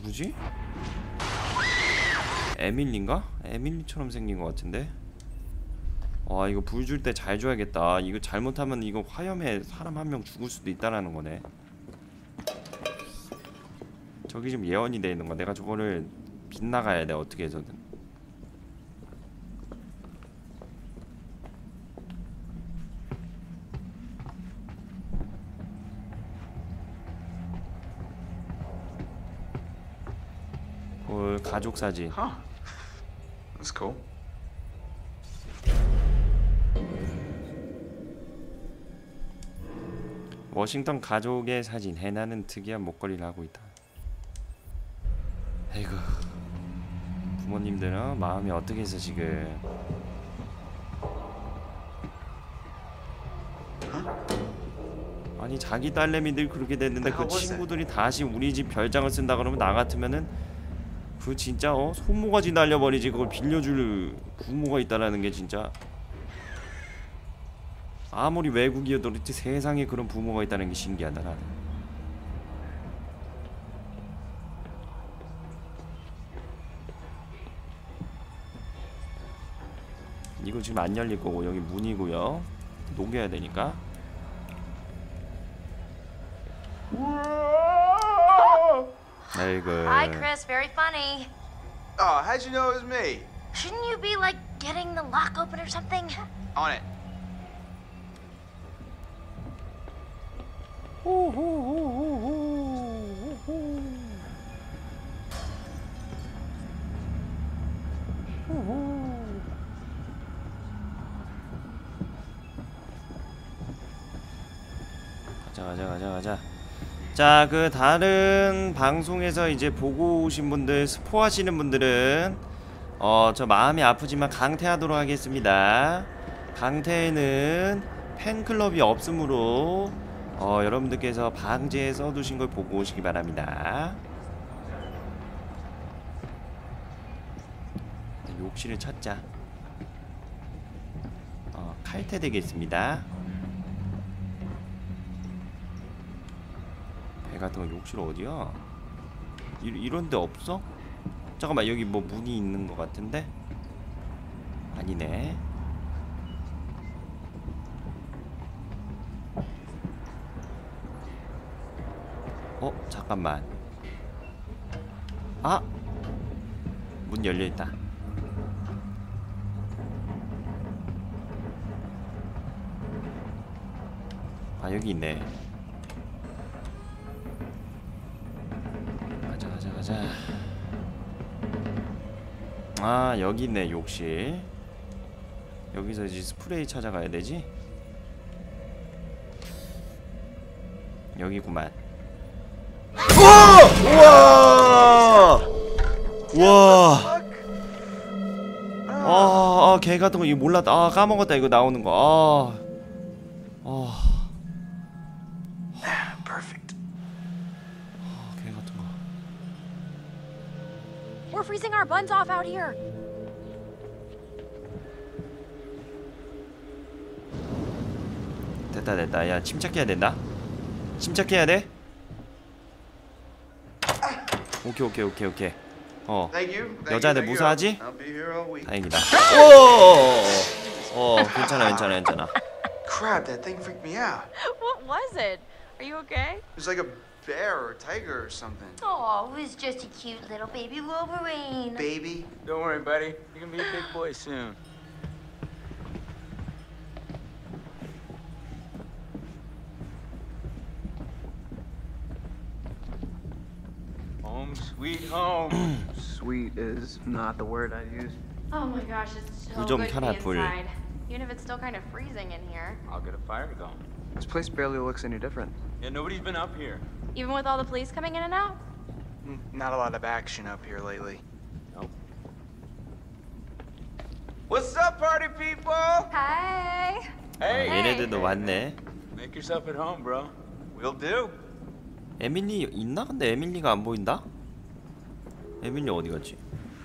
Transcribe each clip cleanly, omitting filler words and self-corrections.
누구지? 에밀리인가? 에밀리처럼 생긴 것 같은데? 와 이거 불 줄 때 잘 줘야겠다. 이거 잘못하면 이거 화염에 사람 한 명 죽을 수도 있다라는 거네. 저기 지금 예언이 돼 있는 거. 내가 저거를 빗나가야 돼 어떻게 해서든. 가족 사진. Huh. That's cool. 워싱턴 가족의 사진. 해나는 특이한 목걸이를 하고 있다. 아이고 부모님들은 마음이 어떻게 해서 지금. 아니 자기 딸내미 늘 그렇게 됐는데 그 친구들이 다시 우리 집 별장을 쓴다 그러면 나 같으면은 그 진짜 손모가지 날려버리지. 그걸 빌려줄 부모가 있다라는 게 진짜 아무리 외국이어도 그렇지 세상에 그런 부모가 있다는 게 신기하다 나는. 이거 지금 안 열릴 거고 여기 문이고요. 녹여야 되니까. 아이고. Hi, Chris. Very funny. Oh, how'd you know it was me? Shouldn't you be like getting the lock open or something? On it. 가자. 자, 그 다른 방송에서 이제 보고 오신 분들, 스포하시는 분들은 저 마음이 아프지만 강퇴하도록 하겠습니다. 강퇴에는 팬클럽이 없으므로 여러분들께서 방제에 써두신 걸 보고 오시기 바랍니다. 욕실을 찾자. 칼퇴 되겠습니다. 배 같은 거 욕실 어디야? 이런 데 없어? 잠깐만 여기 뭐 문이 있는 것 같은데? 아니네. 잠깐만. 아! 문 열려있다. 아 여기 있네. 가자. 아 여기 있네 욕실. 여기서 이제 스프레이 찾아가야 되지? 여기구만. 우와! 개 같은 거 이거 몰랐다. 까먹었다 이거 나오는 거. Perfect. 개 같은 거. We're freezing our buns off out here. 됐다. 야 침착해야 된다. 침착해야 돼. 오케이. 여자들 무사하지? 다행이다. 괜찮아. Crap, that thing freaked me out. What was it? Are you okay? It was like a bear or a tiger or something. Oh, it was just a cute little baby Wolverine. Baby? Don't worry, buddy. You're gonna be a big boy soon. Home, sweet home. Sweet is not the word I'd use. Oh my gosh, it's so 불 좀 good to 켜라, be 불. inside. Even if it's still kind of freezing in here. I'll get a fire going. This place barely looks any different. Yeah, nobody's been up here. Even with all the police coming in and out? Not a lot of action up here lately. Nope. What's up, party people? Hi. Hey, 얘네들도 왔네. make yourself at home, bro. Will do. 에밀리 있나? 근데 에밀리가 안 보인다? 에밀리 어디 갔지?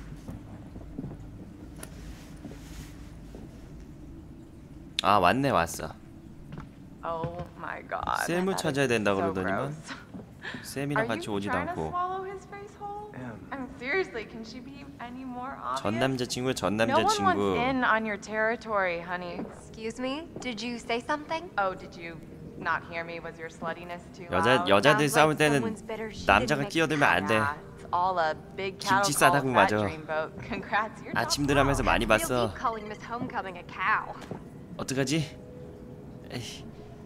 아 왔네 왔어. Oh my god. 샘을 찾아야 된다 So 그러더니만 gross. 샘이랑 Are 같이 you 오지도 trying to 않고. swallow his face whole? I'm seriously, can she be any more obvious? 전 남자친구의 전 No one wants 남자친구. in on your territory, honey. Excuse me? Did you say something? Oh, did you not hear me? Was your sluttiness too loud? 여자들 Sounds 싸울 like 때는 someone's bitter she 남자가 didn't make 끼어들면 안 돼. Yeah, it's all a big cattle 김치 call 싸다고 for that 맞아. dreamboat. Congrats, you're top 아침들 하면서 많이 Real 봤어. deep calling Miss Homecoming a cow. 어떡하지? 에이.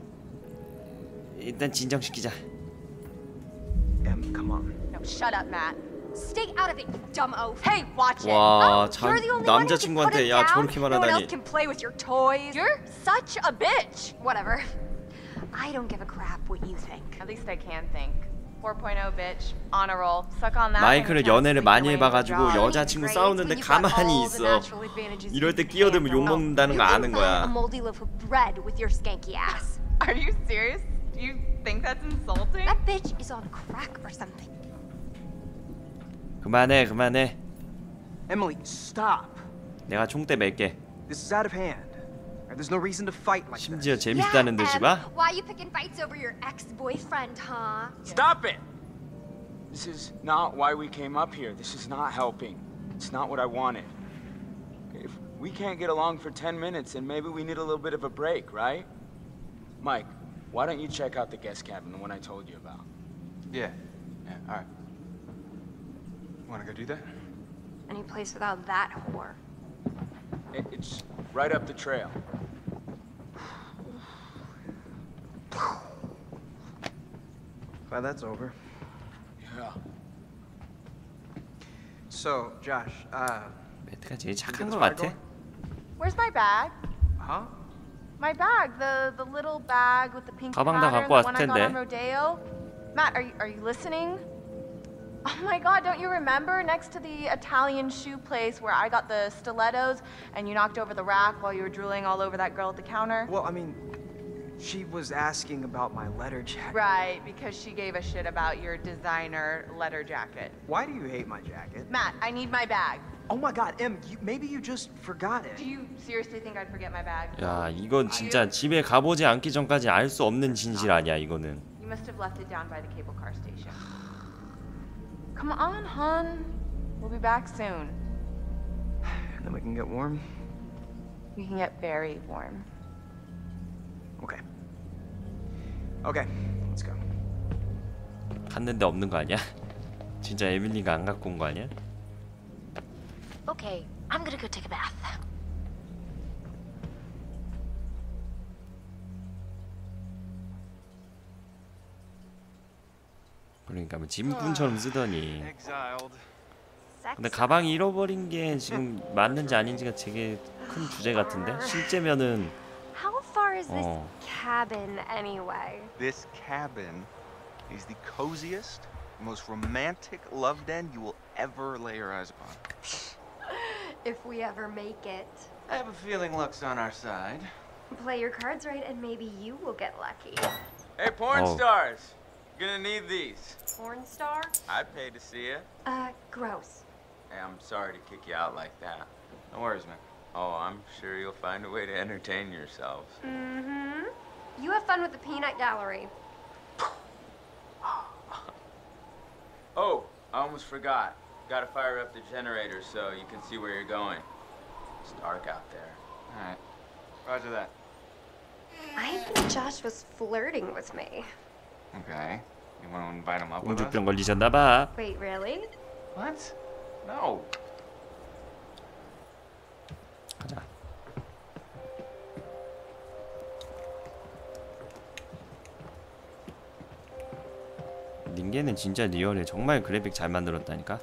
일단 진정시키자. Come on. No, shut up, Matt. Stay out of it, you dumb oaf. Hey, watch it. 와, You're the only one who can put 남자친구한테 it 야 down? 저렇게 No one else 말하다니. can play with your toys. You're such a bitch. Whatever. I don't give a crap what you think. At least I can think. 4.0 bitch, on a roll. Suck on that. 마이크를 연애를 많이 해봐가지고 Job. 여자친구 Great, 싸우는데 when you've got 가만히 all the 있어. natural advantages 이럴 때 you 끼어들면 can 욕 handle. 먹는다는 거 You 아는 can buy 거야. a moldy loaf of bread with your skanky ass. Are you serious? Do you think that's insulting? That bitch is on crack or something. 그만해, 그만해. Emily, stop. 내가 총대 맬게. This is out of hand. There's no reason to fight like 심지어 this. 재밌다는 듯이 봐. Why you picking fights over your ex-boyfriend, huh? Stop it! This is not why we came up here. This is not helping. It's not what I wanted. If we can't get along for 10 minutes, then maybe we need a little bit of a break, right? Mike, why don't you check out the guest cabin, the one I told you about? Yeah. Yeah, alright. Wanna go do that? Any place without that whore. It's right up the trail. Glad that's over. Yeah. So, Josh, 매트가 제일 착한 것 같아. Where's my bag? huh? My bag, the little bag with the pink 가방 다 pattern, 갖고 the one 왔을 I got on 텐데. Rodeo. Matt, are you listening? Oh my God, don't you remember next to the Italian shoe place where I got the stilettos and you knocked over the rack while you were drooling all over that girl at the counter? Well, I mean, she was asking about my letter jacket. Right, because she gave a shit about your designer letter jacket. Why do you hate my jacket? Matt, I need my bag. Oh my God, Em, maybe you just forgot Do it. you seriously think I'd forget my bag? 야, 이건 진짜 집에 가보지 않기 전까지 알 수 없는 진실 아니야, 이거는. You must have left it down by the cable car station. Come on, hon. We'll be back soon. And then we can get warm. We can get very warm. Okay. Okay, let's go. 갔는데 없는 거 아니야? 진짜 에밀리가 안 갖고 온 거 아니야? Okay, I'm gonna go take a bath. 그러니까 뭐 짐꾼처럼 쓰더니. Exiled. 근데 가방이 잃어버린 게 지금 맞는지 아닌지가 되게 큰 주제 같은데? 실제면은 How far is this 어. cabin anyway? This cabin is the coziest, most romantic love den you will ever lay your eyes upon. If we ever make it. I have a feeling luck's on our side. Play your cards right and maybe you will get lucky. Hey, porn Oh. stars! You're gonna need these. Porn star? I'd pay to see it. Gross. Hey, I'm sorry to kick you out like that. No worries, man. Oh, I'm sure you'll find a way to entertain yourselves. Mm-hmm. You have fun with the peanut gallery. Oh, I almost forgot. Gotta fire up the generator so you can see where you're going. It's dark out there. Alright. Roger that. I think Josh was flirting with me. Okay. You want to invite him up with us? 공주병 걸리셨나봐. Wait, really? What? No. 가자. 닌게는 진짜 리얼해. 정말 그래픽 잘 만들었다니까.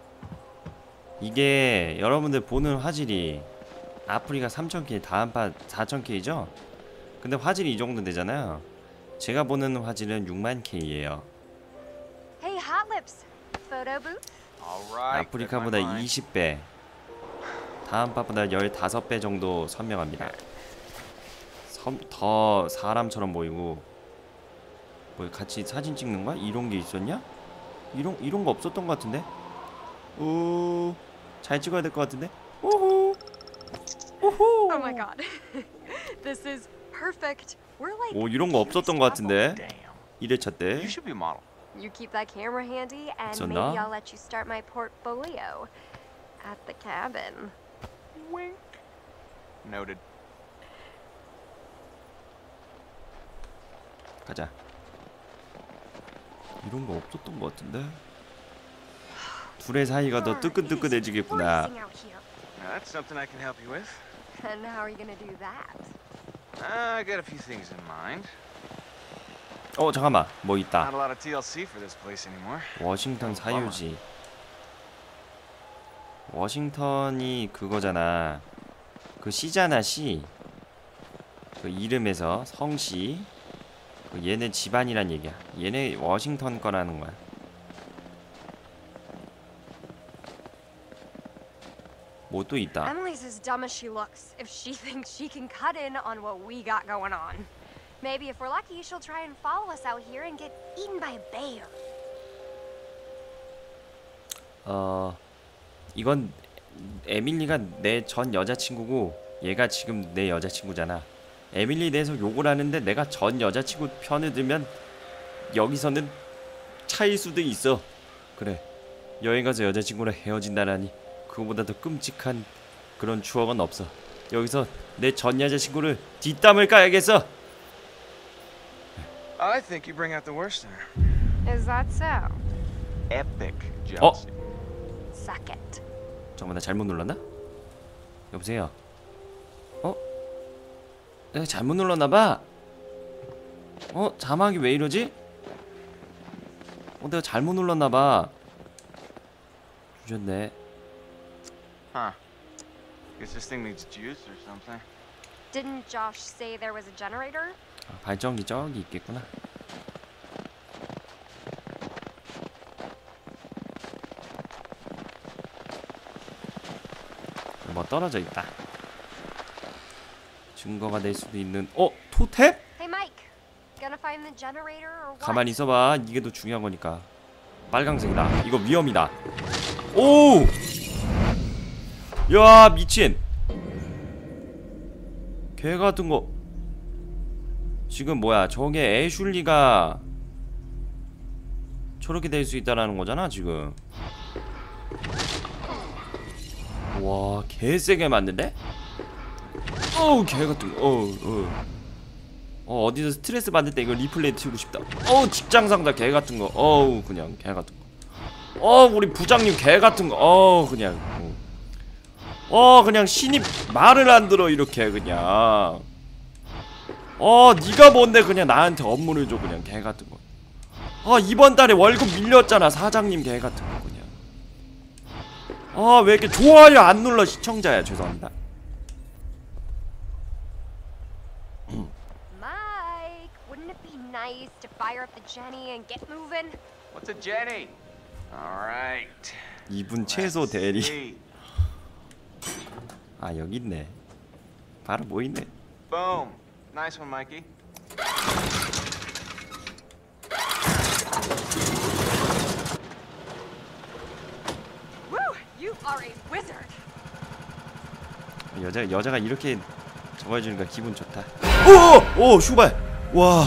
이게 여러분들 보는 화질이 아프리카 3000K 다음판 4000K죠? 근데 화질이 이 정도 되잖아요. 제가 보는 화질은 60000K예요. Hey, Hot Lips. Photo booth? Alright. 아프리카보다 20배, 다음판보다 15배 정도 선명합니다. 더 사람처럼 보이고. 뭐 같이 사진 찍는 거야? 이런 게 있었냐? 이런 거 없었던 것 같은데? 오, 잘 찍어야 될 것 같은데? 오호, 오호. Oh my god. This is perfect. We're like 오, 이런 거 없었던 것 같은데? Damn. 1회차 때. You should be a model. You keep that camera handy, and So maybe now? I'll let you start my portfolio at the cabin. Wink. Noted. 가자. 이런 거 없었던 것 같은데. 둘의 사이가 더 뜨끈뜨끈해지겠구나. Forcing out here. That's something I can help you with. And how are you gonna do that? I got a few things in mind. 잠깐만. 뭐 Not 있다. a lot of TLC for this place anymore. 워싱턴 사유지. 워싱턴이 그거잖아. 그 시잖아, 시. 그 이름에서 성시. 그 얘네 집안이란 얘기야. 얘네 워싱턴 거라는 거야. 뭐 또 있다. Emily's as dumb as she looks if she thinks she can cut in on what we got going on. Maybe if we're lucky, she'll try and follow us out here and get eaten by a bear. 이건 에밀리가 내 전 여자친구고 얘가 지금 내 여자친구잖아. 에밀리에 대해서 욕을 하는데 내가 전 여자친구 편을 들면 여기서는 차일 수도 있어. 그래, 여행 가서 여자친구랑 헤어진다라니 그거보다 더 끔찍한 그런 추억은 없어. 여기서 내 전 여자친구를 뒷담을 까야겠어. I think you bring out the worst in her. Is that so? Epic jealousy. Suck it. 잠깐만, 나 잘못 눌렀나? 여보세요? 내가 잘못 눌렀나봐. 자막이 왜 이러지? 내가 잘못 눌렀나봐. 주셨네. Huh. Guess this thing needs juice or something. Didn't Josh say there was a generator? 발전기 저기 있겠구나. 뭐 떨어져 있다. 증거가 될 수도 있는. 토템? Hey Mike, gonna find the generator or what? 가만히 있어봐. 이게 더 중요한 거니까. 빨강색이다. 이거 위험이다. 오! 야, 미친. 개 같은 거. 지금 뭐야? 저게 애슐리가 저렇게 될 수 있다라는 거잖아, 지금. 와, 개 세게 맞는데? 개 같은 거. 어디서 스트레스 받을 때 이거 리플레이 튀고 싶다. 직장 상사 개 같은 거. 그냥 개 같은 거. 우리 부장님 개 같은 거. 그냥. 그냥 신입 말을 안 들어 이렇게 그냥. 네가 뭔데 그냥 나한테 업무를 줘 그냥 개 같은 거. 이번 달에 월급 밀렸잖아 사장님 개 같은 거 그냥. 왜 이렇게 좋아요 안 눌러 시청자야. 죄송합니다. Mike, wouldn't it be nice to fire up the Jenny and get moving? What's a Jenny? All right. 이분 최소 대리. See. 여기 있네. 바로 뭐 있네. Boom. Nice one, Mikey. Woo! You are a wizard. 여자가 이렇게 저거 해주니까 기분 좋다. 오 슈발. 와.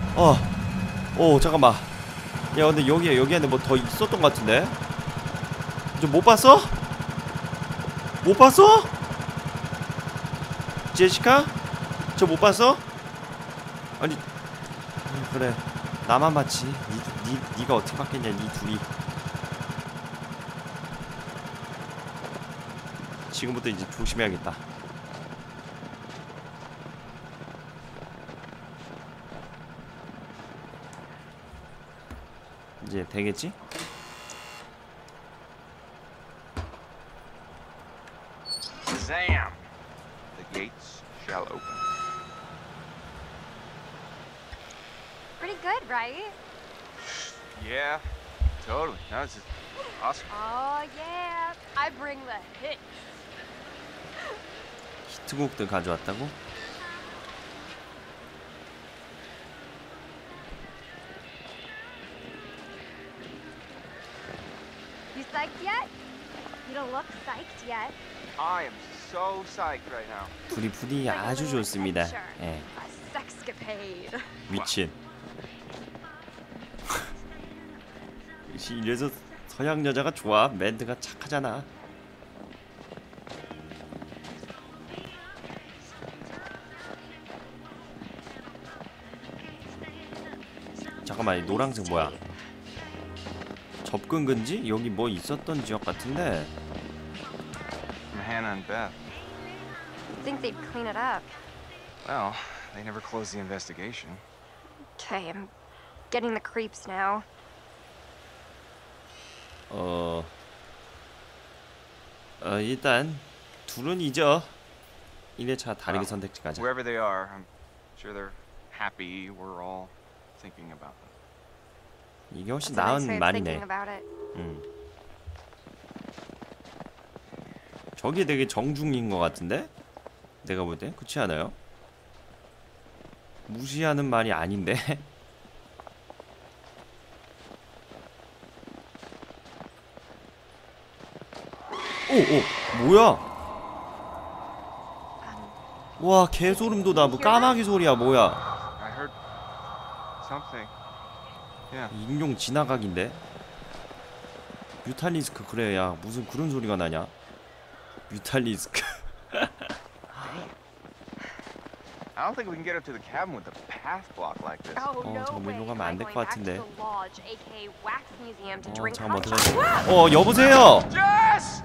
잠깐만. 야, 근데 여기 안에 뭐 더 있었던 것 같은데. 저 못 봤어? 못 봤어? 제시카? 저 못 봤어? 아니 그래 나만 봤지. 니가 어떻게 봤겠냐 니 둘이. 지금부터 이제 조심해야겠다. 이제 되겠지? Zam! The gates shall open. Pretty good, right? Yeah, totally. No, this is awesome. Oh yeah, I bring the hits. 히트곡들 가져왔다고? You psyched yet? You don't look psyched yet. I am so psyched right now. 둘이 분위기 아주 좋습니다. 예. A sexcapade. 미친. 역시 이래서 서양 여자가 좋아. 멘트가 착하잖아. 잠깐만, 이 노란색 뭐야? 접근 금지? 여기 뭐 있었던 지역 같은데. From Hannah and Beth. Think they'd clean it up. Well, they never closed the investigation. Okay, I'm getting the creeps now. 일단 둘은 잊어. 1회차 다르게 선택지 가자. Wherever they are, I'm sure they're happy. We're all thinking about them. 이게 훨씬 That's a nice way 나은 of thinking 말이네. about it. 저게 되게 정중인 것 같은데? 내가 볼 때 그렇지 않아요? 무시하는 말이 아닌데? 오! 뭐야? 와, 개소름 돋아. 뭐 까마귀 소리야 뭐야? I heard something. Yeah. 인용 지나가기인데? 뮤탈리스크. 그래, 야 무슨 그런 소리가 나냐? 뮤탈리스크. I don't think we can get up to the cabin with the path blocked like this. Oh, no 잠깐만, way. 일로 가면 Am I 안 될 going 것 back to 같은데. the lodge, aka Wax Museum, to drink 잠깐만, hot 어떡하지? chocolate? 여보세요? Jess!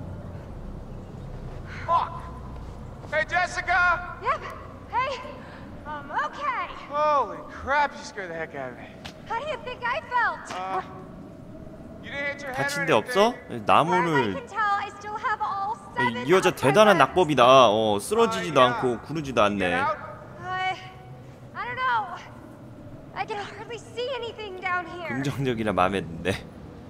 Fuck! Hey, Jessica! Yep. Hey, okay. Holy crap, you scared the heck out of me. How do you think I felt? You didn't hit your head 다친 or 데 없어? anything? As far as I 나무를. can tell, I still have all seven 이 여자 of my 대단한 limbs. 낙법이다. 쓰러지지도 않고 구르지도 Get 않네. out? I don't know. I can hardly see anything down here. 긍정적이라 마음에 드는데.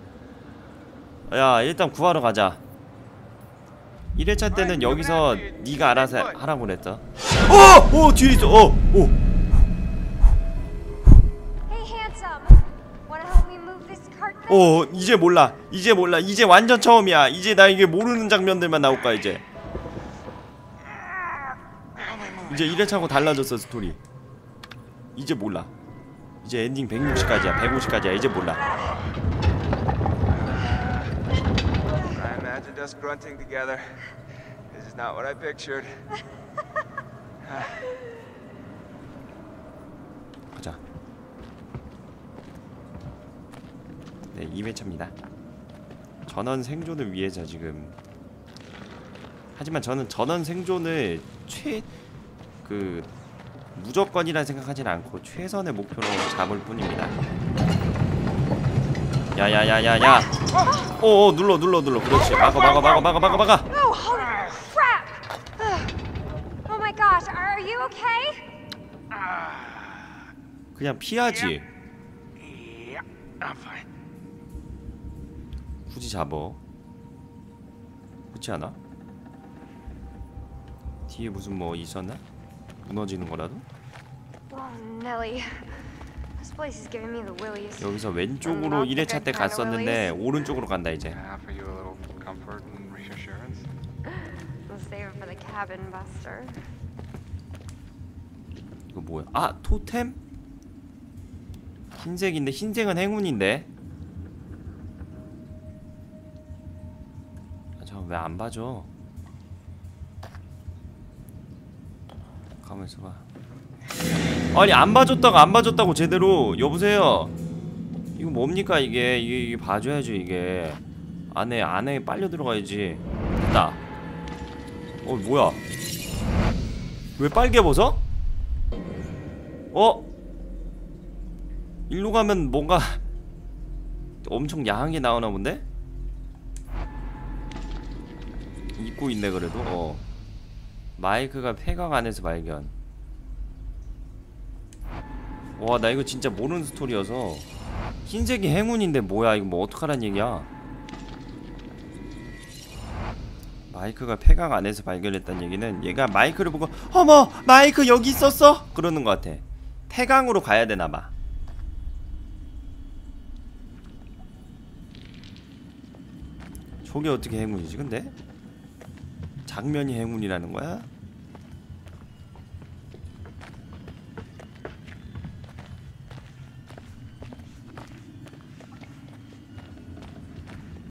야, 일단 구하러 가자. 1회차 때는 여기서 네가 알아서 하라고 그랬어. 뒤에 있어. Hey, handsome. Wanna help me move this cart? 이제 몰라. 이제 완전 처음이야. 이제 나 이게 모르는 장면들만 나올 거야 이제. 이제 1회차하고 달라졌어 스토리. 이제 몰라. 이제 엔딩 160까지야. 150까지야. 이제 몰라. I imagined us grunting together. This is not what I pictured. 가자. 네, 2회차입니다. 전원 생존을 위해서 지금. 하지만 저는 전원 생존을 무조건이라 생각하진 않고 최선의 목표로 잡을 뿐입니다. 야야야야야. 눌러. 그렇지. 막아. Oh, holy crap! Oh my gosh, are you okay? 그냥 피하지. Yeah, I'm fine. 굳이 잡어. 그렇지 않아? 뒤에 무슨 뭐 있었나? 무너지는 거라도? Oh, Nelly. This place is giving me the willies. 여기서 왼쪽으로 1회차 때 갔었는데 오른쪽으로 간다 이제. Offer you a little comfort and reassurance. We'll save it for the cabin buster. 이거 뭐야? 토템? 흰색인데 흰색은 행운인데. 잠깐 왜 안 봐줘? 가만있어 봐. 아니 안 봐줬다고 제대로. 여보세요. 이거 뭡니까 이게 봐줘야죠 이게. 안에 빨려 들어가야지. 됐다. 뭐야? 왜 빨개 벗어? 일로 가면 뭔가 엄청 야한 게 나오나 본데? 입고 있네 그래도. 마이크가 폐광 안에서 발견. 와, 나 이거 진짜 모르는 스토리여서. 흰색이 행운인데 뭐야 이거 뭐 어떡하란 얘기야. 마이크가 폐광 안에서 발견했다는 얘기는 얘가 마이크를 보고 어머 마이크 여기 있었어? 그러는 것 같아. 폐광으로 가야 되나봐. 저게 어떻게 행운이지 근데? 장면이 행운이라는 거야?